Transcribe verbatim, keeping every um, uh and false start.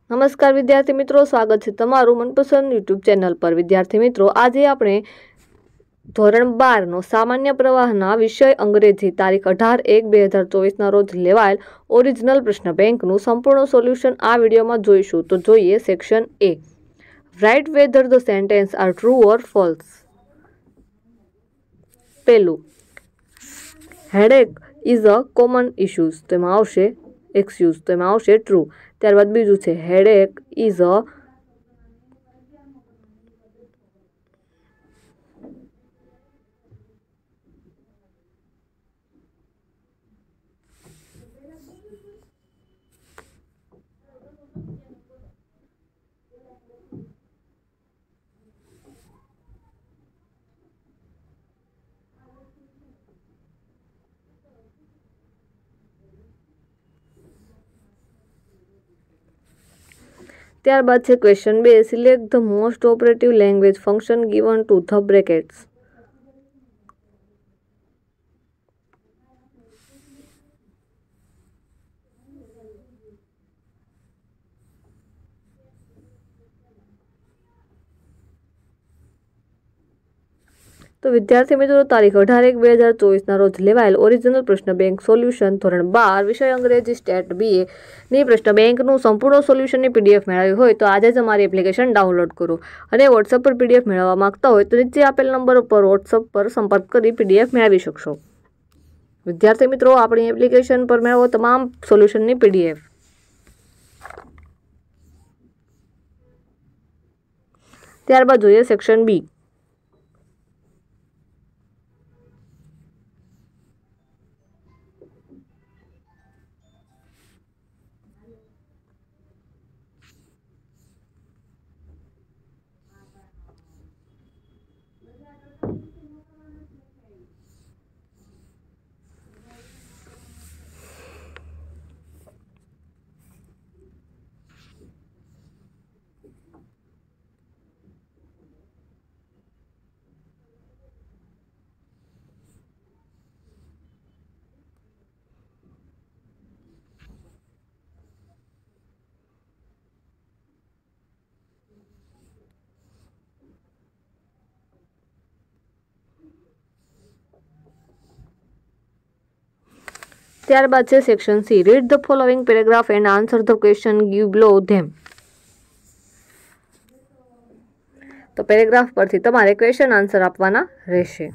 નમસ્કાર વિદ્યાર્થી મિત્રો, સ્વાગત છે તમારું મનપસંદ યુટ્યુબ ચેનલ પર। વિદ્યાર્થી મિત્રો, આજે આપણે ધોરણ બારનો સામાન્ય પ્રવાહના વિષય અંગ્રેજી તારીખ અઢાર એક બે હજાર ચોવીસના રોજ લેવાયેલ ઓરિજિનલ પ્રશ્ન બેંકનું સંપૂર્ણ સોલ્યુશન આ વિડીયોમાં જોઈશું। તો જોઈએ section A, right whether the sentence are true or false. પહેલું, headache is a common issues, તો એમાં આવશે એક્સક્યુઝ, તો એમાં આવશે ટ્રુ। ત્યારબાદ બીજું છે હેડેક ઇઝ અ ત્યારબાદ છે ક્વેશ્ચન બે, select the most operative language function given to the brackets. તો વિદ્યાર્થી મિત્રો, તારીખ અઢાર એક બે હજાર ચોવીસના રોજ લેવાયેલ ઓરિજિનલ પ્રશ્ન બેંક સોલ્યુશન ધોરણ બાર વિષય અંગ્રેજી સ્ટેટ બી ની પ્રશ્ન બેંકનું સંપૂર્ણ સોલ્યુશનની પીડીએફ મેળવી હોય તો આજે જ અમારી એપ્લિકેશન ડાઉનલોડ કરો અને વોટ્સઅપ પર પીડીએફ મેળવવા માંગતા હોય તો નીચે આપેલ નંબર ઉપર વોટ્સઅપ પર સંપર્ક કરી પીડીએફ મેળવી શકશો। વિદ્યાર્થી મિત્રો, આપણી એપ્લિકેશન પર મેળવો તમામ સોલ્યુશનની પીડીએફ। ત્યારબાદ જોઈએ સેક્શન બી, ત્યારબાદ છે section C, read the following paragraph and answer the question give below them. તો પેરેગ્રાફ પરથી તમારે ક્વેશ્ચન આન્સર આપવાના રહેશે।